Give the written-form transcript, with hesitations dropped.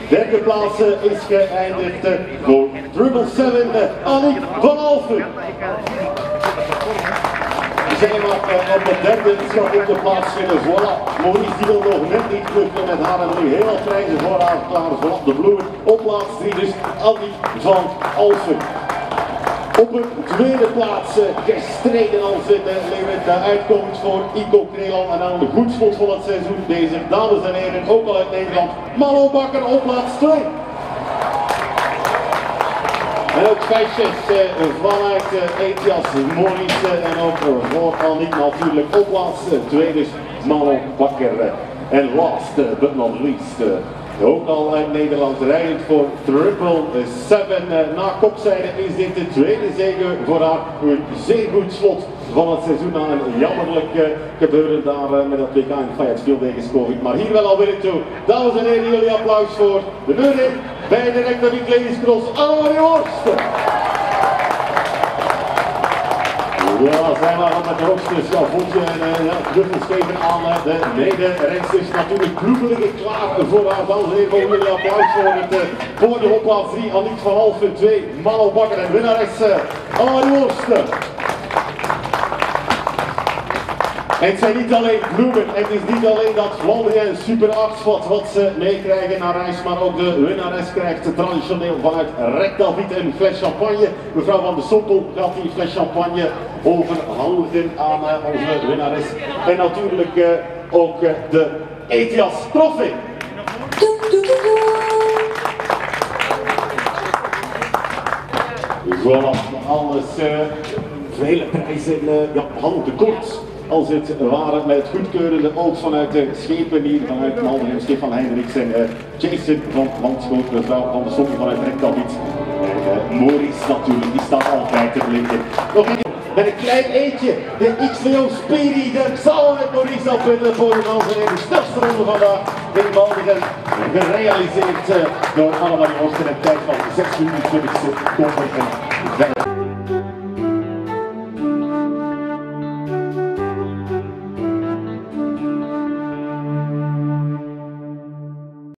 Derde plaats is geëindigd voor 777 Annick van Alphen. We zijn op de derde schat op de plaats vinden. Voilà, Maurice die wil nog net niet vluchten met haar en nu heel prijzen voor haar klaar vanaf de bloemen. Op plaats 3 dus Annick van Alphen. Op een tweede plaats gestreden als in de uitkomst voor Ico Krelan en aan de goed slot van het seizoen. Deze dames en heren, ook al uit Nederland, Malo Bakker op plaats 2. En ook feestjes vanuit Etias, Maurice en ook voor Annick natuurlijk op plaats 2, dus Malo Bakker. En last but not least, ook al uit Nederland rijdend voor 777. Na kopzijde is dit de tweede zege voor haar. Een zeer goed slot van het seizoen na een jammerlijk gebeuren daar met dat WK in Fayetteville wegens COVID. Maar hier wel alweer toe. Dames en heren, jullie applaus voor de neurin bij de Reykjavik Ladies Cross, Annemarie Horst. Ja, zijn we al met de hoogsters, ja, voetje en druppels geven aan de mede-rensters. Natuurlijk ploegelijke klaar voor haar. Dames en heren, jullie applaus voor de opplaats 3, Annick van Alphen, 2, Malo Bakker en winnares Annemarie Horst. En het zijn niet alleen bloemen, het is niet alleen dat Vlaanderen super achtspot wat ze meekrijgen naar reis, maar ook de winnares krijgt traditioneel vanuit Reykjavik een fles champagne. Mevrouw Van de Sompel gaat die fles champagne overhandigen aan onze winnares. En natuurlijk ook de Etias Trophy. Voilà, alles, vele prijzen, ja, handtekort. Als het ware met het goedkeurende ook vanuit de schepen hier, vanuit Malderen, Stefan Hendricks en Jason van Landschoot, mevrouw Van de Sompel vanuit Reykjavik. En Maurice natuurlijk, die staat altijd te blinken. Nog een met een klein eentje, de XVO Speedy, samen met Maurice op het podium, dames en heren, de snelste ronde vandaag in Malderen, gerealiseerd door Annemarie Horst in een tijd van 6 minuten 20 seconden.